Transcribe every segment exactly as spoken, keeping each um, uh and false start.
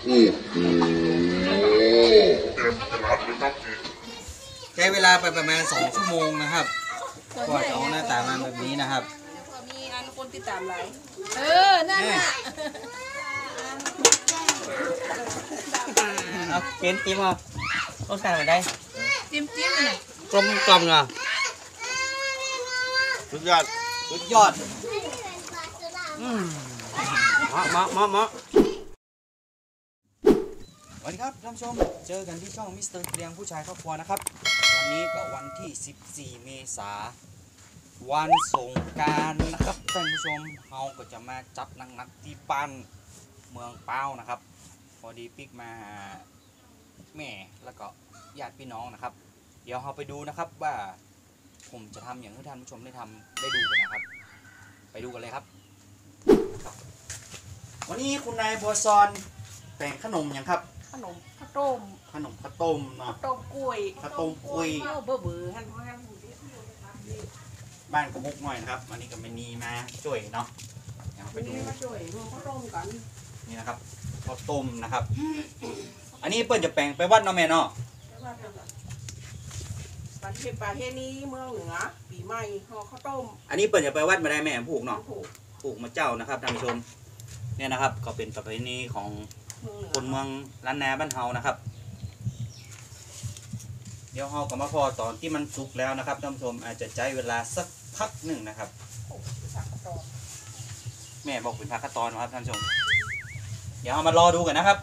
ใช้เวลาไปประมาณสองชั่วโมงนะครับกว่าจะออกหน้าตามาแบบนี้นะครับมีอันคนติดตามหลายเออนั่นแหละเอาเกณฑ์จิ้มเอาต้องใส่ไปได้จิ้มจิ้มเลยกลมกล่อมอ่ะสุดยอดสุดยอดมามามามาสวัสดีครับท่านผู้ชมเจอกันที่ช่องมิสเตอร์เกรียงผู้ชายครอบครัวนะครับวันนี้ก็วันที่สิบสี่เมษายนวันสงกรานต์นะครับท่านผู้ชมเราก็จะมาจัดนักๆที่บ้านเมืองเป้านะครับพอดีปิกมาแม่แล้วก็ญาติพี่น้องนะครับเดี๋ยวเราไปดูนะครับว่าผมจะทำอย่างที่ท่านผู้ชมได้ทำได้ดูกันนะครับไปดูกันเลยครับวันนี้คุณนายบัวซอนแต่งขนมยังครับขนมข้าวต้มขนมข้าวต้มเนาะข้าวต้มกล้วยข้าวต้มกล้วยเบอร์เบอร์ฮันฮันบ้านกระมุกหน่อยนะครับวันนี้ก็ไม่นีมาช่วยเนาะเดี๋ยวไปดูมาช่วยข้าวต้มกันนี่นะครับข้าวต้มนะครับอันนี้เปิ้ลจะแปลงไปวัดเนาะแม่เนาะประเทศประเทศนี้เมืองเหนือปีใหม่ห่อข้าวต้มอันนี้เปิ้ลจะไปวัดมาได้แม่ผูกเนาะผูกมาเจ้านะครับท่านผู้ชมเนี่ยนะครับก็เป็นประเพณีของคนเมืองล้านนาบ้านเฮานะครับเดี๋ยวเฮาก็มาพอตอนที่มันสุกแล้วนะครับท่านผู้ชมอาจจะใช้เวลาสักพักหนึ่งนะครับแม่บอกเป็นพักขั้นตอนนะครับท่านผู้ชมเดี๋ยวเรามารอดูกันนะครับ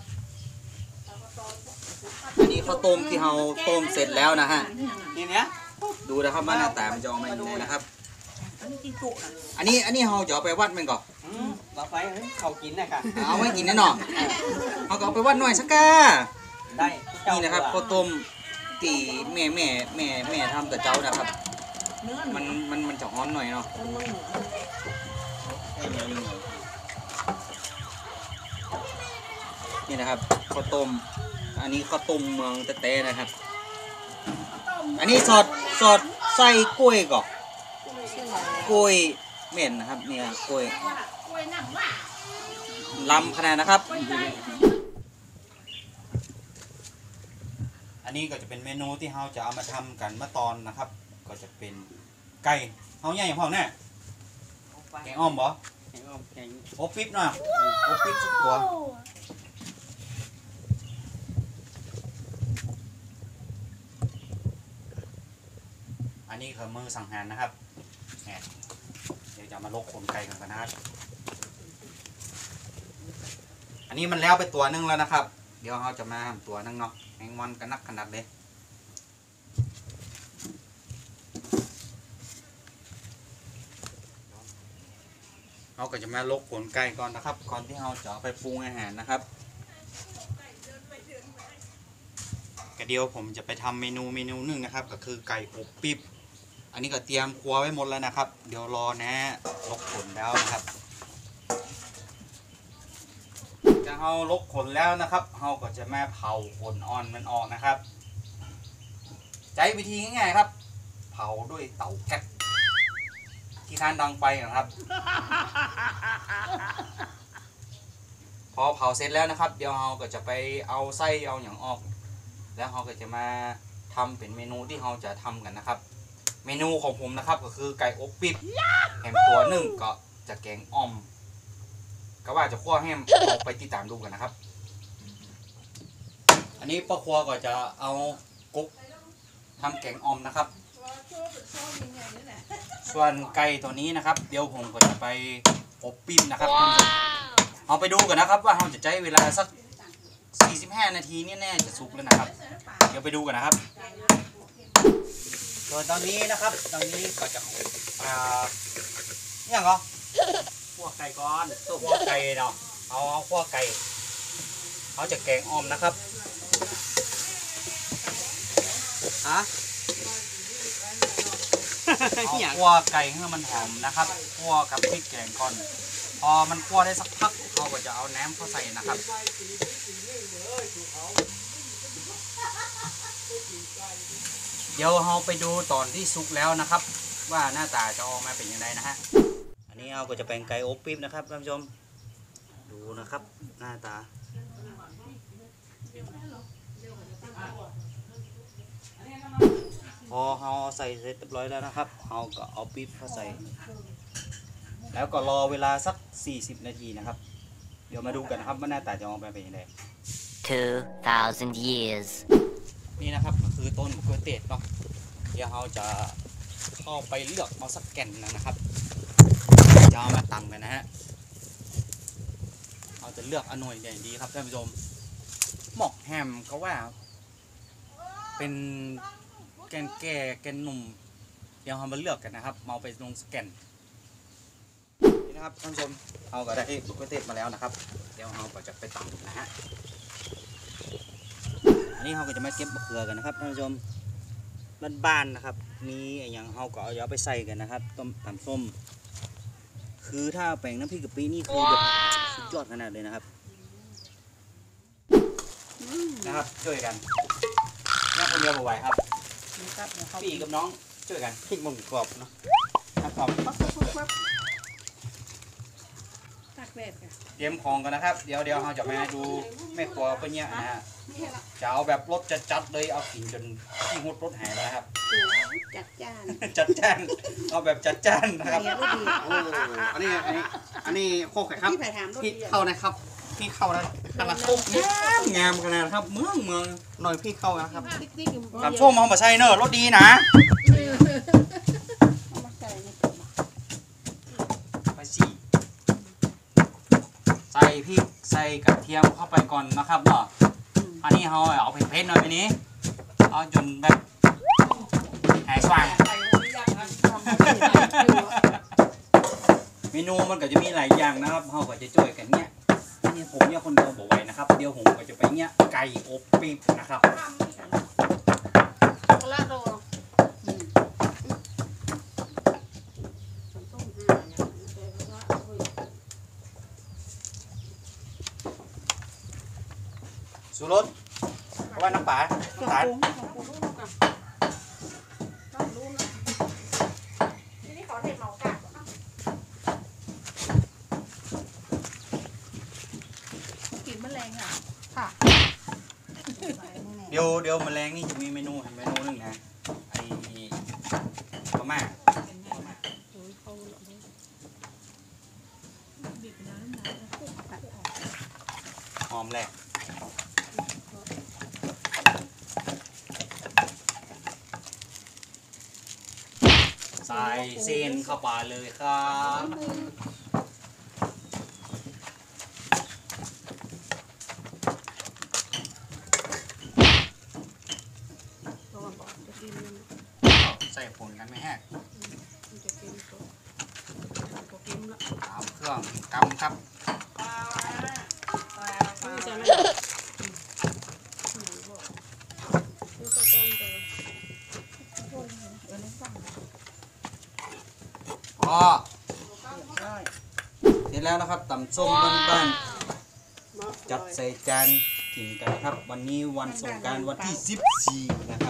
อันนี้ข้าวต้มที่เราต้มเสร็จแล้วนะฮะนี่เนี้ยดูนะครับว่าหน้าตามันจะออกมาอย่างไรนะครับอันนี้จุนะอันนี้อันนี้เราจะเอาไปวัดมันก่อนเราไปเขากินนะครับเอาไว้กินแน่นอนเอาก็เอาไปวัดหน่อยสักกาได้นี่นะครับข้าวต้มตีแม่แม่แม่แม่ทำแต่เจ้านะครับมันมันมันจะฮ้อนหน่อยเนาะนี่นะครับข้าวต้มอันนี้ข้าวต้มเมืองเต้ๆนะครับอันนี้สอดสอดใส่กล้วยก่อนกล้วยเหม็นนะครับเนี่ยกล้วยลำขนาดนะครับอันนี้ก็จะเป็นเมนูที่เราจะเอามาทำกันเมื่อตอนนะครับก็จะเป็นไก่เขาใหญ่อย่างพ่อแน่แกงอ้อมบ่แกงอ้อมแกงโอปิ๊บหน่อยโอปิ๊บสักตัวอันนี้คือมือสังหารนะครับเดี๋ยวจะมาลกขนไก่กันกันนะครับอันนี้มันแล้วไปตัวนึงแล้วนะครับเดี๋ยวเราจะมาทำตัวนึงเนาะแมงวันกันนักขนาดเลยเราก็จะมาลกขนไก่ก่อนนะครับก่อนที่เราจะไปปรุงอาหารนะครับกระเดียวผมจะไปทำเมนูเมนูหนึ่งนะครับก็คือไก่อบปิ๊บอันนี้ก็เตรียมครัวไว้หมดแล้วนะครับเดี๋ยวรอแนะลกขนแล้วนะครับจะเอาลกขนแล้วนะครับเราก็จะมาเผาขนอ่อนมันออกนะครับใช้วิธีง่ายๆครับเผาด้วยเตาแก๊สที่ทานดังไปนะครับพอเผาเสร็จแล้วนะครับเดี๋ยวเราก็จะไปเอาไส้เอาอย่างออกแล้วเราก็จะมาทำเป็นเมนูที่เราจะทำกันนะครับเมนูของผมนะครับก็คือไก่อบปิ๊บแฮมตัวหนึ่งก็จะแกงอ่อมก็ว่าจะคั่วแฮมออกไปติดตามดูกันนะครับอันนี้ป้าครัวก็จะเอากุ๊กทำแกงอ่อมนะครับส่วนไก่ตัวนี้นะครับเดี๋ยวผมก็จะไปอบปิ๊บนะครับเอาไปดูกันนะครับว่าเราจะใช้เวลาสักสี่สิบห้านาทีนี่แน่จะสุกแล้วนะครับเดี๋ยวไปดูกันนะครับส่วนตอนนี้นะครับตอนนี้ก็จะอ่าเนี่ยเหรอพวกไก่ก้อนตัวคั่วไก่เนาะเอาคั่วไก่เขาจะแกงอ่อมนะครับฮะเอาคั่วไก่ให้มันหอมนะครับคั่วกับพริกแกงก่อนพอมันคั่วได้สักพักเขาก็จะเอาน้ำเข้าใส่นะครับเดี๋ยวเราไปดูตอนที่สุกแล้วนะครับว่าหน้าตาจะออกมาเป็นยังไงนะฮะอันนี้เราก็จะเป็นไก่อบปิ๊บนะครับท่านผู้ชมดูนะครับหน้าตาพอเราใส่เสร็จเรียบร้อยแล้วนะครับเราก็เอาปี๊บมาใส่แล้วก็รอเวลาสักสี่สิบนาทีนะครับเดี๋ยวมาดูกันนะครับว่าหน้าตาจะออกมาเป็นยังไง two thousand years นี่นะครับก็คือต้นมะเขือเทศเนาะเดี๋ยวเราจะเข้าไปเลือกเอาสักแก่นหนึงนะครับจะเอามาตำกันนะฮะเราจะเลือกอนหน่วยใหญ่ดีครับท่านผู้ชมหมอกแฮมก็ว่า เป็นแกนแก่แกนหนุ่มเดี๋ยวเรามาเลือกกันนะครับเอาไปลงสแกนนี่นะครับท่านผู้ชมเอาก็ได้มะเขือเทศมาแล้วนะครับเดี๋ยวเราก็จะไปตำนะฮะอันนี้เราก็จะมาเก็บมะเขือกันนะครับท่านผู้ชมบ้านๆนะครับมีอย่างเราก็เอาไปใส่กันนะครับต้มตำส้มคือถ้าแป้งน้ำพริกกะปินี่คือแบบสุดยอดขนาดเลยนะครับนะครับช่วยกันนี่คนเดียวไหวครับพี่กับน้องช่วยกันพริกหมุนกรอบเนาะกรอบปั๊บปั๊บปั๊บปั๊บตักแบบค่ะเตรียมของกันนะครับเดี๋ยวเดี๋ยวเราจะมาดูแม่ครัวเพื่อนเนี่ยนะฮะจะเอาแบบรสจัดๆเลยเอากลิ่นจนที่หุดรสหายแล้วครับจัดจ้านจัดจ้านเอาแบบจัดจ้านนะครับเรียนรู้ดีโอ้อันนี้อันนี้อันนี้โคกครับพี่ไผ่ถามรถพี่ดีเข้านะครับพี่เข้านะขนาดโคกงามงามขนาดครับเมืองเมืองหน่อยพี่เข้านะครับติ๊กติ๊กอยู่กับช่วงมองมาใช่เนอะรสดีนะเอามาใส่ในถุงไปสิใส่พริกใส่กระเทียมเข้าไปก่อนนะครับเนาะอันนี้เราเอาเผ็ดๆหน่อยไปนี้เอาจนแบบหายสว่างใส่ลงไปย่างนะทำให้ได้เมนูมันก็จะมีหลายอย่างนะครับเราก็จะช่วยกันเนี่ยนี่ผมเนี่ยคนเดียวบอกไว้นะครับเดี๋ยวผมก็จะไปเนี่ยไก่อบปี๊บนะครับคนละโลอืมต้มห่าเนี่ยมันจะว่าเฮ้ยสูรสเพราะว่าน้ำปลาเครื่องน้ำตาลปรุงเครื่องปรุงลูกอ่ะต้องรู้นะทีนี้ขอเทเมากะกินแมลงอ่ะค่ะเดี๋ยวเดี๋ยวแมลงนี่จะมีเมนูเมนูหนึ่งนะไอ้มาม่าหอมแหละใส่เส้นเข้าไปเลยครับตัวบอกจะกินใส่ผลกันไหมฮะมันจะกินตัวตัวกินละตามเครื่องกำครับนี่จะไม่นี่ก็ต้องเจอพอเสร็จแล้วนะครับตำส้มบ้านๆจัดใส่จานกินกันครับ วันนี้วันสงกรานต์วันที่สิบสี่นะครับ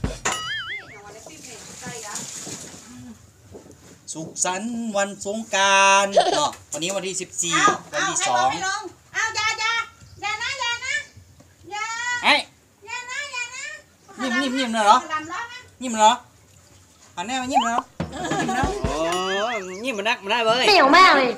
สุขสันต์วันสงกรานต์เนาะวันนี้วันที่สิบสี่วันที่สองเอาอย่าอย่าอย่านะอย่านะอย่าไอ้อย่านะอย่านะยิ้มยิ้มยิ้มเลยเหรอดำร้อนนะยิ้มเหรออันนี้มายิ้มเหรอยิ้มนะโอ้นี่มันนักมันได้เว้ยเปรี้ยวมากเลย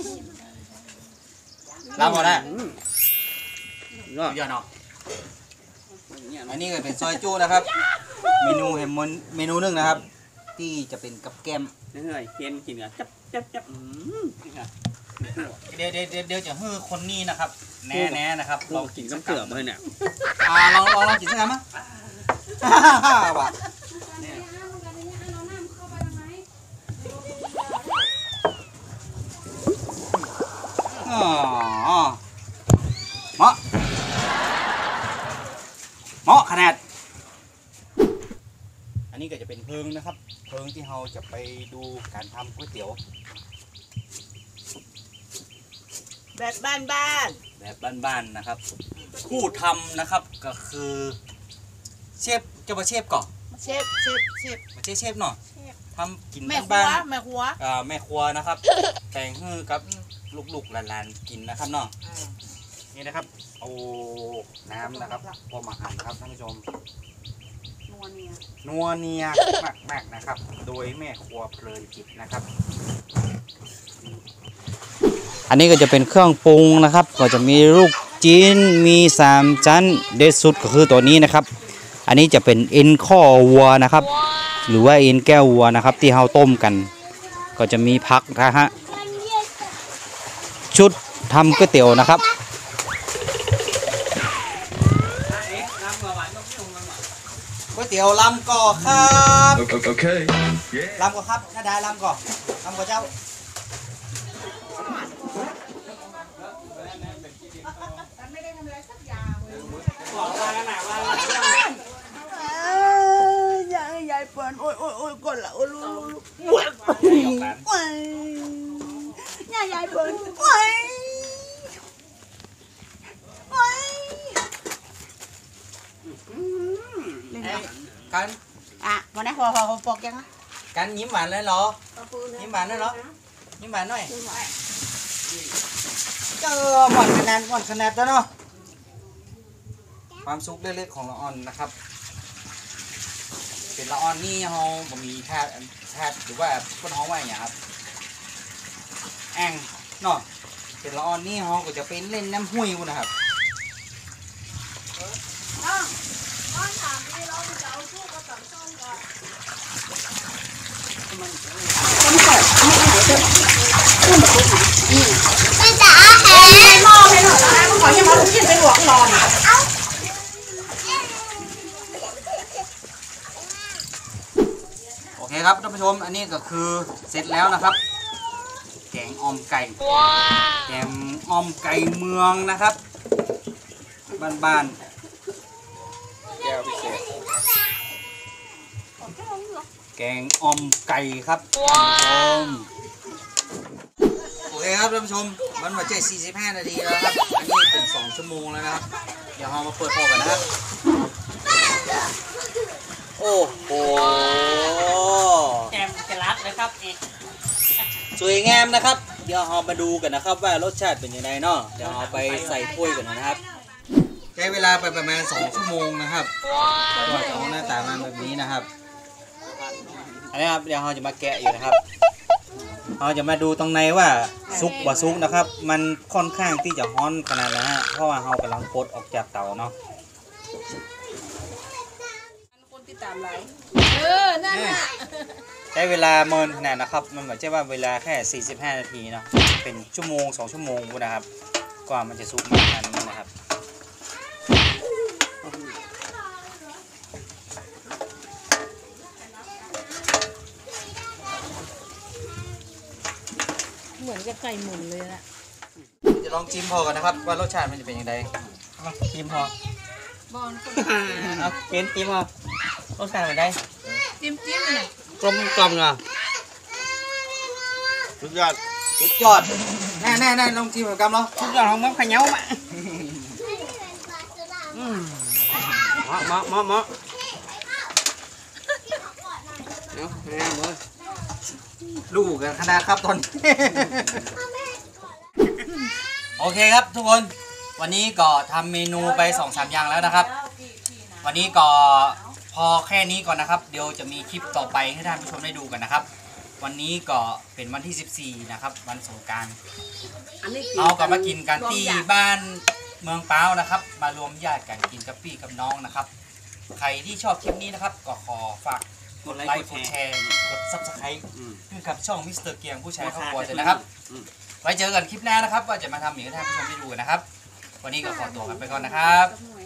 รับหมดแล้วรอดยอดเนาะอันนี้ก็เป็นซอยจู้นะครับ เมนูแฮมมอนเมนูหนึงนะครับ ที่จะเป็นกับแกล้มเฮ้ยเห็นกินกันจับจับจับอืมนี่ค่ะเดี๋ยวเดี๋ยวเดี๋ยวเดี๋ยวจะให้คนนี้นะครับแน่แน่นะครับลองกินน้ำเกลือมาเนี่ยอ่าลองลองลองกินสักคำมั้ยว่ะอ๋อเหมาะเหมาะขนาด อันนี้ก็จะเป็นเพลิงนะครับ เพลิงที่เราจะไปดูการทำก๋วยเตี๋ยวแบบบ้านบ้านแบบบ้านๆนะครับ ผู้ทำนะครับก็คือเชฟจะมาเชฟก่อนเชฟเชฟเชฟมาเชฟเชฟหน่อยทำกินแม่ครัวบ้านแม่ครัวๆอ่าแม่ครัวนะครับ แต่งให้กับลูกๆหลานๆกินนะครับเนาะนี่นะครับเอาน้ำนะครับพอมาหั่นครับท่านผู้ชมนัวเนียนัวเนียมากๆนะครับ โดยแม่ครัวเพลินจิตนะครับ อันนี้ก็จะเป็นเครื่องปรุงนะครับ ก็จะมีลูกจีนมีสามชั้นเด็ดสุดก็คือตัวนี้นะครับ อันนี้จะเป็นเอ็นข้อวัวนะครับ หรือว่าเอ็นแก้ววัวนะครับ ที่เราต้มกัน ก็จะมีผักนะฮะชุดทำก๋วยเตี๋ยวนะครับ ก๋วยเตี๋ยวลำก่อครับ Okay. ลำก่อครับน้าดาลำก่อลำก่อเจ้ามันไม่ได้ทำอะไรสักอย่างเลยบอกว่าหนาว่ายายยายเปิดโอ้ยโอ้ยโอ้ยก่อนละโอ้ยลูกโอ้ยยายยายเปิดโอ้ยโอ้ยเล่นกันกันอ่ะวันนี้พอพอพอปอกยังกันยิ้มหวานเลยเหรอ ยิ้มหวานเลยเหรอ ยิ้มหวานหน่อยเจอหวานคะแนนหวานคะแนนแล้วเนาะความสุขเล็กๆของละอ่อนนะครับ เป็นละอ่อนนี่เราบ่มีแพทย์แพทย์หรือว่าคนห้องว่าอย่างเงี้ยครับแองเนาะเป็นละอ่อนนี่เราก็จะเป็นเล่นน้ำห้วยกูนะครับก้อนถามพี่เราจะเอาสู้กับสังส้มก่อนไม่จ๋าแหมมองให้หน่อยนะขอยังมากินไปหลวกรอหน่อยโอเคครับท่านผู้ชมอันนี้ก็คือเสร็จแล้วนะครับ แกงออมไก่แกงออมไก่เมืองนะครับบ้านๆแก้วพิเศษแกงออมไก่ครับท่านผู้ชมโอเคครับท่านผู้ชมมันมาเจ็ดสี่สิบห้านาทีแล้วครับอันนี้เป็นสองชั่วโมงแล้วนะครับเดี๋ยวเรามาเปิดพอกันนะครับโอ้โหแจมจะรัดเลยครับเอกสวยงามนะครับ เดี๋ยวเรามาดูกันนะครับว่ารสชาติเป็นยังไงเนาะเดี๋ยวเราไปใส่ถ้วยกันนะครับใช้เวลาไปประมาณสองชั่วโมงนะครับก็จะออกหน้าตามาแบบนี้นะครับอันนี้ครับเดี๋ยวเราจะมาแกะอยู่นะครับเราจะมาดูตรงในว่าซุกบ่ซุกนะครับ มันค่อนข้างที่จะฮ้อนขนาดนะฮะเพราะว่าเรากำลังปลดออกจากเตาเนาะคนติดตามไลฟ์เออ นั่นน่ะใช้เวลาเมินขนาดนะครับมันไม่ใช่ว่าเวลาแค่สี่สิบห้านาทีเนาะเป็นชั่วโมงสองชั่วโมงนะครับกว่ามันจะสุกมาขนาดนี้นะครับเหมือนกับไก่หมุนเลยนะจะลองจิ้มพอกันนะครับว่ารสชาติมันจะเป็นยังไงจิ้มพอบอลคนเอาเป็นจิ้มพอรสชาติเป็นไงจิ้มจิ้มน่ะกลมกล่อมเหรอสุดยอดสุดยอดแน่แน่แน่ลองจิ้มกับกำเนาะทุกอย่างของมันขยันมาเหมาะเหมาะเหมาะเนาะแม่เว้ยลูกกันขนาดครับตอนนี้ โอเคครับทุกคนวันนี้ก็ทำเมนูไปสองสามอย่างแล้วนะครับ วันนี้ก็พอแค่นี้ก่อนนะครับ เดี๋ยวจะมีคลิปต่อไปให้ท่านผู้ชมได้ดูกันนะครับ วันนี้ก็เป็นวันที่สิบสี่นะครับวันสงกรานต์อันนี้เอากลับมากินกันที่บ้านเมืองเป้านะครับ มารวมญาติกันกินกับพี่กับน้องนะครับ ใครที่ชอบคลิปนี้นะครับก็ขอฝากกดไลค์กดแชร์กดซับสไครต์ให้กับช่องมิสเตอร์เกียงผู้ชายครอบครัวเลยนะครับ ไว้เจอกันคลิปหน้านะครับว่าจะมาทำอย่างไรให้ท่านผู้ชมได้ดูกันนะครับ วันนี้ก็ขอตัวกันไปก่อนนะครับจำนวน